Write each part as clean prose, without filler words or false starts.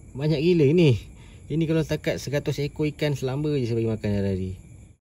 Banyak gila ini. Ini kalau takat 100 ekor ikan selamba je saya bagi makan hari-hari.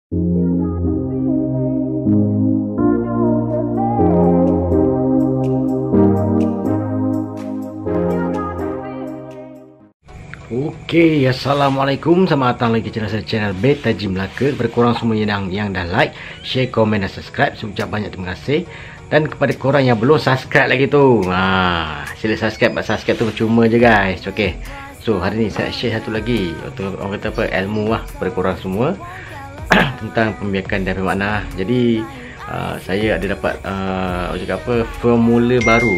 Okey, assalamualaikum. Selamat datang lagi channel Beta Jim Melaka. Berkorang semua yang dah like, share, komen dan subscribe. Saya ucap banyak terima kasih. Dan kepada korang yang belum subscribe lagi tu, sila subscribe. Subscribe tu cuma je guys. Okey. So hari ni saya share satu lagi, orang kata apa, ilmu lah kepada korang semua tentang pembiakan dan pemakna. Jadi saya ada dapat formula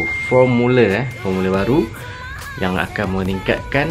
baru yang akan meningkatkan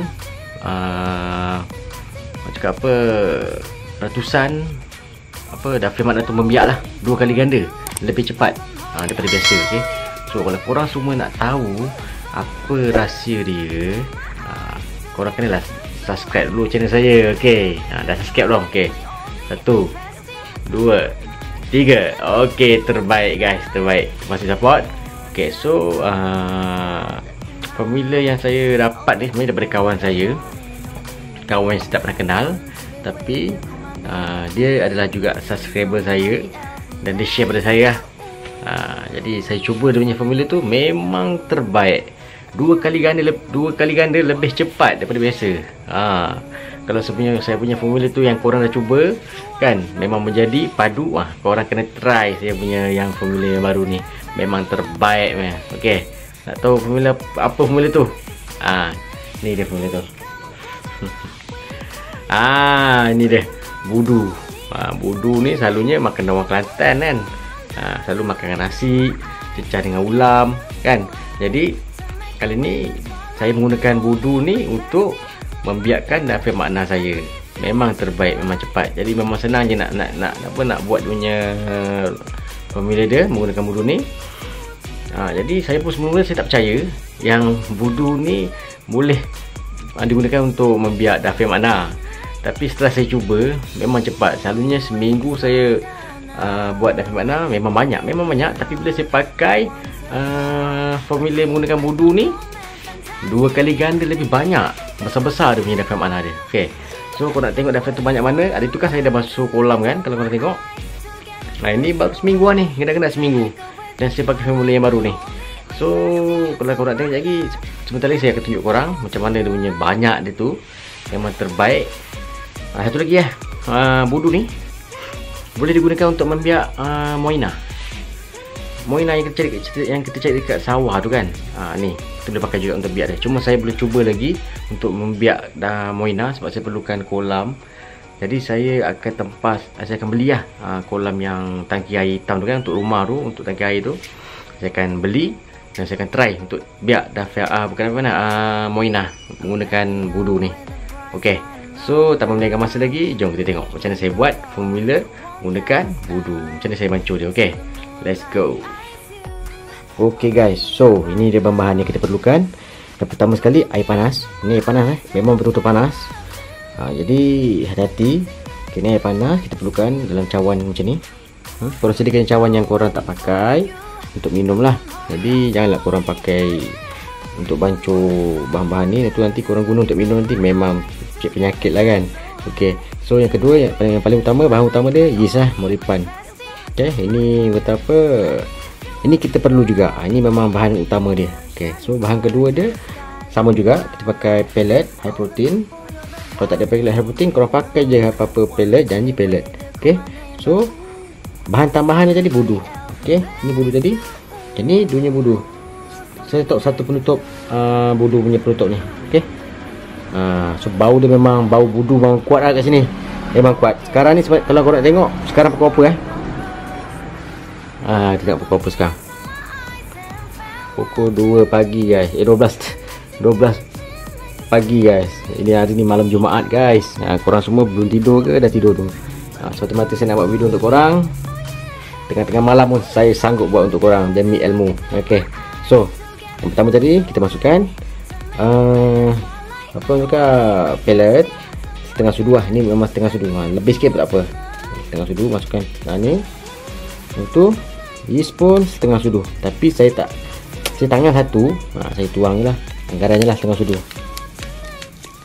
ratusan daftar makna tu membiak lah 2 kali ganda lebih cepat daripada biasa. Okay? So kalau korang semua nak tahu apa rahsia dia, korang kenalah subscribe dulu channel saya. Okay, dah subscribe belum? Okay, 1, 2, 3. Okay, terbaik guys, terbaik. Terima kasih support. Okay, so formula yang saya dapat ni sebenarnya daripada kawan saya, kawan yang saya tak pernah kenal, tapi dia adalah juga subscriber saya dan dia share pada saya. Jadi saya cuba dia punya formula tu, memang terbaik. 2 kali ganda lebih cepat daripada biasa. Kalau saya punya formula tu yang korang dah cuba kan, memang menjadi padu. Korang kena try saya punya yang formula yang baru ni, memang terbaik man. Okey, nak tahu formula apa formula tu? Ni dia formula tu. Ini dia budu. Budu ni selalunya makan orang Kelantan kan. Selalu makan dengan nasi, cecah dengan ulam kan. Jadi kali ni saya menggunakan budu ni untuk membiakkan daftar makna saya. Memang terbaik, memang cepat. Jadi memang senang je nak buat punya formula dia menggunakan budu ni. Jadi saya pun semula saya tak percaya yang budu ni boleh digunakan untuk membiak daftar makna. Tapi setelah saya cuba, memang cepat. Selalunya seminggu saya buat daftar makna memang banyak. Tapi bila saya pakai formula menggunakan budu ni, 2 kali ganda lebih banyak, besar-besar dia punya daftar makna dia. Okay, so kalau nak tengok daftar tu banyak mana, ada tu kan saya dah basuh kolam kan, kalau korang tengok. Ini baru seminggu lah ni, kena seminggu, dan saya pakai formula yang baru ni. So kalau korang nak tengok lagi, sebentar lagi saya akan tunjuk korang macam mana dia punya banyak dia tu, memang terbaik. Satu lagi budu ni boleh digunakan untuk membiak moina yang kita cari dekat sawah tu kan. Ni kita boleh pakai juga untuk biak dia. Cuma saya boleh cuba lagi untuk membiak moina sebab saya perlukan kolam. Jadi saya akan beli kolam yang tangki air hitam tu kan, untuk rumah tu, untuk tangki air tu saya akan beli dan saya akan try untuk biak moina menggunakan budu ni. Okey, so tanpa melengahkan masa lagi, jom kita tengok macam mana saya buat formula menggunakan budu, macam mana saya bancur dia. Okey, let's go. Okey guys, so ini dia bahan-bahan yang kita perlukan. Yang pertama sekali air panas. Ini air panas memang betul-betul panas. Jadi hati-hati. Okay, ni air panas kita perlukan dalam cawan macam ni. Korang sediakan cawan yang korang tak pakai untuk minum lah. Jadi janganlah korang pakai untuk bancur bahan-bahan ni, itu nanti korang guna untuk minum nanti memang penyakit lah kan. Okey, so yang kedua, yang paling utama, bahan utama dia yeast moripan. Okey, ini betapa ini kita perlu juga. Ini memang bahan utama dia. Okey, so bahan kedua dia sama juga, kita pakai pellet high protein. Kalau tak ada pellet high protein, korang pakai je apa-apa pellet, janji pellet. Okey, so bahan tambahan dia tadi budu. Okey, ini budu tadi. Ini dunia budu. Saya letak satu penutup budu punya penutup ni. Okey. So bau dia memang bau budu memang kuat lah kat sini. Memang kuat. Sekarang ni kalau korang nak tengok, sekarang pukul apa kita nak pukul apa sekarang? Pukul 2 pagi guys. 12 pagi guys. Ini hari ni malam Jumaat guys. Korang semua belum tidur ke dah tidur tu? Suatu mata saya nak buat video untuk korang. Tengah-tengah malam pun saya sanggup buat untuk korang demi ilmu. Okey. So yang pertama tadi kita masukkan pellet setengah sudu lah. Ni memang setengah sudu. Lebih sikit pun tak apa. Setengah sudu masukkan. Ni untuk yeast pun setengah sudu. Tapi saya tangan satu, saya tuang je lah. Anggarannya lah setengah sudu.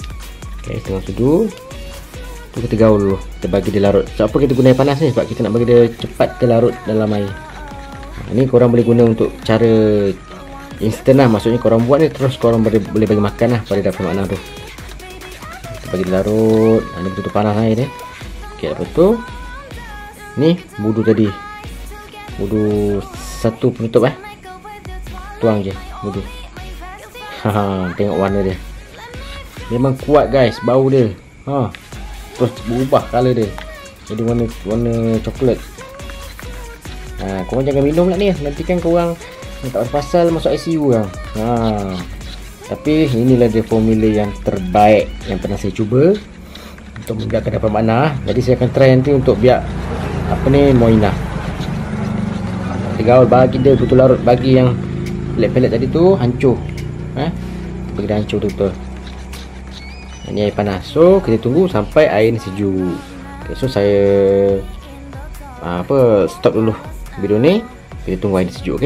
Okay, setengah sudu tu kita gaul dulu. Kita bagi dia larut. Sebab apa kita guna air panas ni? Sebab kita nak bagi dia cepat terlarut dalam air. Ni korang boleh guna untuk cara instant lah. Maksudnya korang buat ni terus korang boleh bagi makan lah pada Dapur Mak Nah tu. Kita bagi dia larut. Ni betul-betul panas air ni. Okay, lepas tu ni budu tadi. Budu satu penutup tuang je budu. Tengok warna dia. Memang kuat guys bau dia. Terus berubah color dia. Jadi warna coklat. Korang jangan minum lah ni. Nanti kan korang tak pasal masuk ICU kan. Tapi inilah dia formula yang terbaik yang pernah saya cuba untuk membiarkan Dapur Mak Nah. Jadi saya akan try nanti untuk biar Moina. Kita gaul bagi dia betul larut. Bagi yang pelet-pelet tadi tu hancur. Bagi dia hancur betul. Ini air panas. So kita tunggu sampai air ni sejuk. Okay, so saya stop dulu video ni. Kita tunggu air ni sejuk.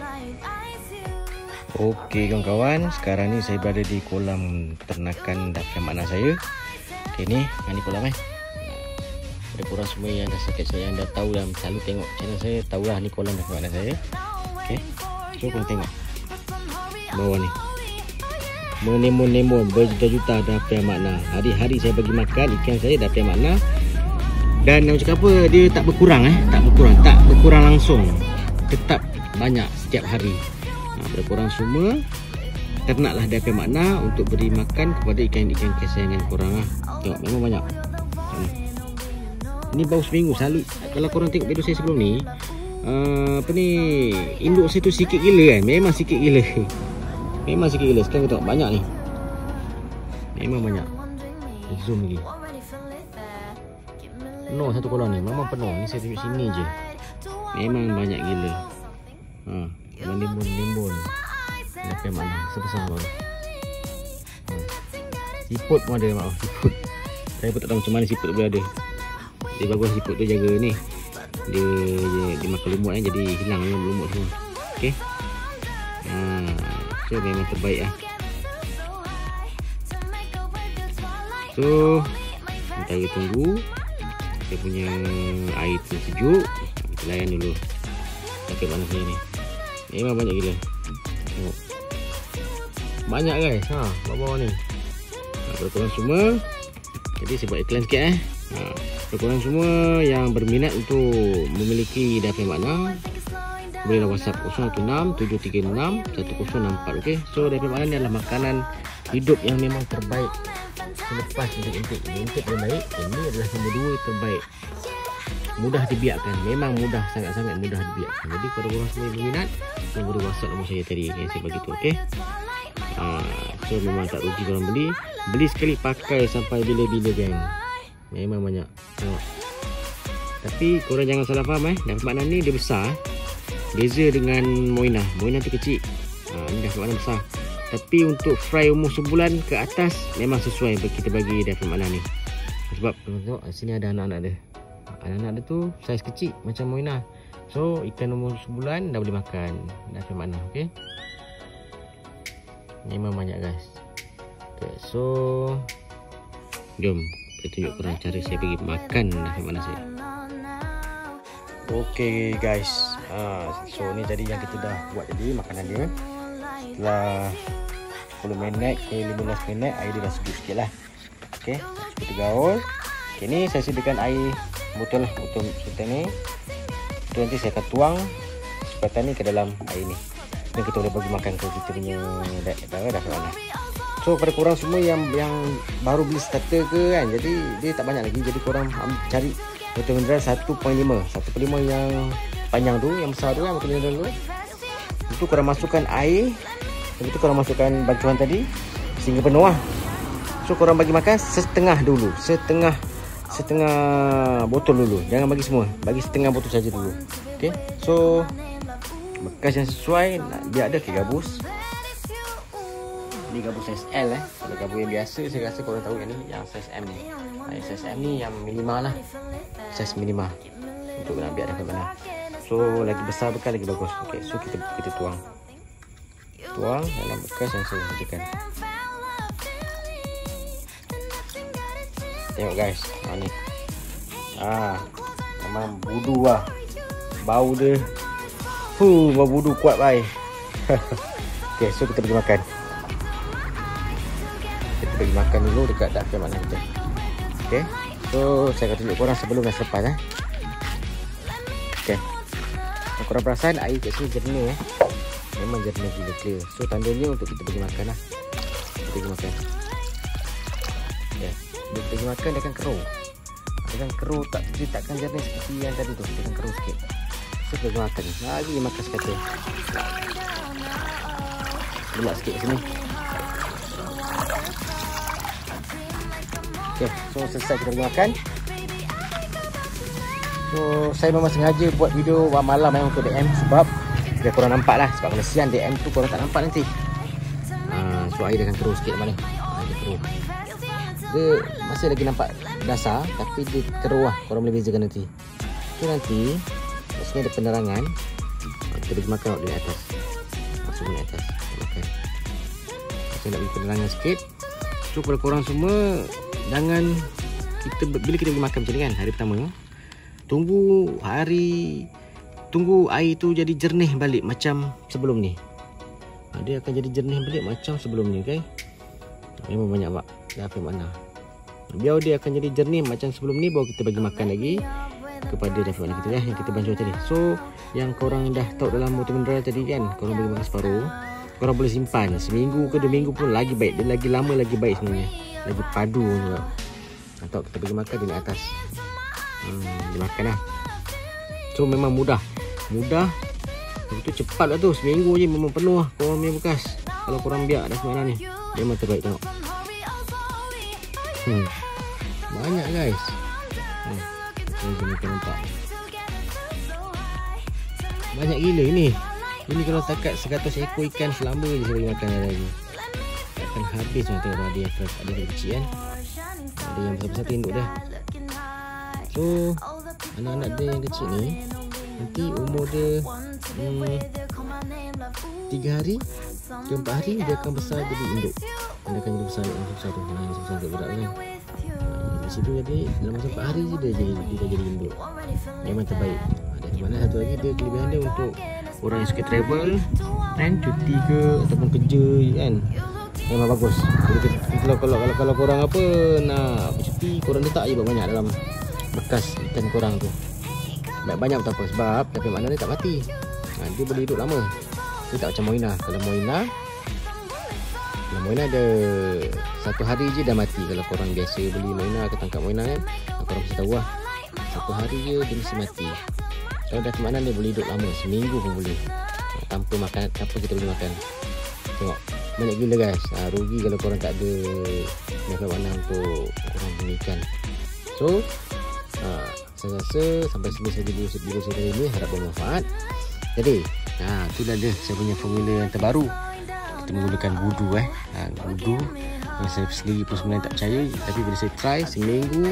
Okey kawan-kawan, sekarang ni saya berada di kolam ternakan Dapur Mak Nah saya. Okey ni kolam ada korang semua yang dah subscribe saya, yang dah tahu dan selalu tengok channel saya, tahulah ni kolam Dapur Mak Nah saya. Okey, so korang tengok bawah ni menemon berjuta-juta Dapur Mak Nah. Hari-hari saya bagi makan ikan saya Dapur Mak Nah. Dan yang cakap apa, dia tak berkurang tak berkurang langsung, tetap banyak setiap hari. Pada korang semua, ternaklah Dapur Mak Nah untuk beri makan kepada ikan-ikan kesayangan korang Tengok memang banyak. Ini baru seminggu selalu. Kalau korang tengok video saya sebelum ni, induk saya tu sikit gila kan. Memang sikit gila. Sekarang tengok banyak ni. Memang banyak. Zoom lagi. Penuh satu kolam ni. Memang penuh. Ni saya tunjuk sini je. Memang banyak gila. Limbun Dapur Mak Nah sebesar baru. Siput pun ada siput. Saya pun tak tahu macam mana siput tu boleh ada. Dia bagus siput tu jaga ni. Dia makan lumut jadi hilang lumut semua. Okey. So memang terbaik So kita tunggu dia punya air tu sejuk. Kita layan dulu Dapur Mak Nah saya ni. Memang banyak gila. Tengok. Banyak guys. Bawah ni. Kepada korang semua. Jadi saya buat iklan sikit kepada korang semua yang berminat untuk memiliki Dapur Mak Nah, bolehlah WhatsApp 016-736-1064. Okey. So Dapur Mak Nah ni adalah makanan hidup yang memang terbaik selepas intake. Intake terbaik. Ini adalah nombor 2 terbaik. Mudah dibiarkan, memang mudah, sangat-sangat mudah dibiarkan. Jadi kepada korang semua yang berminat, boleh WhatsApp nombor saya tadi yang saya bagi tu. Okey. So memang tak rugi korang beli sekali pakai sampai bila-bila geng. Memang banyak. Tengok. Tapi korang jangan salah faham Dapur Mak Nah ni dia besar. Beza dengan Moina tu kecil. Ni Dapur Mak Nah besar. Tapi untuk fry umur sebulan ke atas memang sesuai kita bagi Dapur Mak Nah ni. Sebab tengok sini ada anak-anak dia. Anak-anak dia tu saiz kecil macam Moina. So ikan umur sebulan dah boleh makan Dapur Mak Nah. Okey. Memang banyak guys. Okay, so jom kita tunjuk korang cara saya bagi makan Dapur Mak Nah saya. Okey guys. So ni jadi yang kita dah buat tadi makanan dia. Setelah 10 minit ke 15 minit air dia dah sejuk sikit lah. Okey, kita gaul. Okay, ni saya sediakan air botol sultan ni. Tu nanti saya akan tuang sepatan ni ke dalam air ni. Dan kita boleh bagi makan ke kita punya Dapur Mak Nah. So pada korang semua yang baru beli starter ke kan, jadi dia tak banyak lagi. Jadi korang cari botol mineral 1.5 yang panjang tu, yang besar tu kan botol mineral tu. Itu korang masukkan air. Lepas tu korang masukkan bancuan tadi sehingga penuh lah. So korang bagi makan setengah dulu. Setengah botol dulu. Jangan bagi semua. Bagi setengah botol saja dulu. Okey. So bekas yang sesuai biar ada gabus. Ni gabus saiz L Kalau gabus yang biasa saya rasa korang tahu yang ni, yang saiz M ni. Yang saiz M ni yang minima lah. Saiz minima untuk nak biar Dapur Mak Nah. So lagi besar bekas lagi bagus. Okey. So kita tuang dalam bekas yang saya sediakan. Tengok guys, ni. Memang budu lah. Bau dia. Bau budu kuat bye. Okay, so kita pergi makan. Kita pergi makan dulu dekat dapur mana kita. Okay, so saya akan tunjuk korang sebelum dan selepas Okay, korang perasan air kat sini jernih Memang jernih gila clear. So tandanya untuk kita pergi makan lah. Kita pergi makan. Okay, bila kita pergi makan dia akan keruh. Dia akan keruh, dia takkan jernih seperti yang tadi tu. Dia akan keruh sikit. So kita pergi makan. Lagi makan sekata. Belak sikit sini. Okay, so selesai kita pergi makan. So saya memang sengaja buat video malam untuk DM sebab biar korang nampak lah. Sebab kalau siang DM tu korang tak nampak nanti. So air dia akan keruh sikit mana. Dia keruh. Dia masih lagi nampak dasar tapi dia keruh lah. Korang boleh bezakan nanti. So nanti kat sini ada penerangan. Kita pergi makan di atas. Masuk di atas. Makan. Saya nak bagi penerangan sikit. So kepada korang semua, jangan bila kita pergi makan macam ni kan, hari pertama, tunggu air tu jadi jernih balik macam sebelum ni. Dia akan jadi jernih balik macam sebelum ni, okay? Memang banyak bak. Dah apa makna. Biar dia akan jadi jernih macam sebelum ni, baru kita bagi makan lagi kepada dapur mana kita yang kita bancuh tadi. So yang korang dah tahu dalam multimineral tadi kan, korang bagi makan separuh, korang boleh simpan seminggu ke 2 minggu pun lagi baik. Dia lagi lama lagi baik sebenarnya. Lagi padu juga. Atau kita pergi makan di atas. Dia makan lah. So memang mudah. Itu cepat lah tu. Seminggu je memang penuh lah korang punya bekas. Kalau korang biar dah semana ni, memang terbaik tengok. Banyak guys. Ini kita nampak. Banyak gila ini. Ini kalau takat 100 ekor ikan selama je saya bagi makan lagi. Takkan habis macam tengok ada yang kecil kan. Ada yang besar-besar tinduk dah. So anak-anak dia yang kecil ni nanti umur dia 3 hari ke 4 hari dia akan besar jadi induk. Dia akan jadi besar satu besar untuk budak kan. Di situ jadi dalam masa 4 hari je dia jadi induk. Memang terbaik. Ada mana satu lagi dia kelebihan dia untuk orang yang suka travel kan, cuti ke ataupun kerja kan, memang bagus. Jadi kalau korang apa nak bercuti, korang letak je banyak dalam bekas ikan korang tu. Banyak tak apa sebab tapi mana dia tak mati. Dia boleh hidup lama. Dia tak macam Moina. Kalau Moina ada 1 hari je dah mati. Kalau korang biasa beli Moina ke tangkap Moina kan, korang mesti tahu lah 1 hari je dia mesti mati. Kalau dah kemana dia boleh hidup lama, seminggu pun boleh tanpa makan, tanpa kita boleh makan. Tengok banyak gila guys. Rugi kalau korang tak ada dapat mana untuk korang punya ikan. So saya rasa sampai sini saja video saya kali ini, harap bermanfaat. Jadi itulah dia saya punya formula yang terbaru. Kita menggunakan budu budu yang saya sendiri pun sebenarnya tak percaya, tapi bila saya try seminggu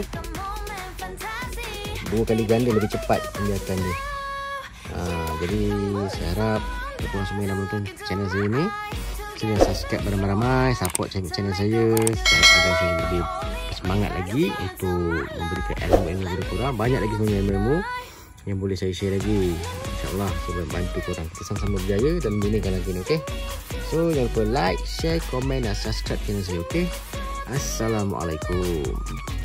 2 kali ganda lebih cepat pembiakan dia. Jadi saya harap korang semua yang dah menonton channel saya ni, sila subscribe ramai-ramai, support channel saya agar saya lebih semangat lagi untuk memberikan ilmu-ilmu kepada korang. Banyak lagi sebenarnya ilmu yang boleh saya share lagi. InsyaAllah saya boleh bantu korang. Kita sama-sama berjaya dalam dunia kanan kini, okay? So jangan lupa like, share, komen dan subscribe channel saya, okay? Assalamualaikum.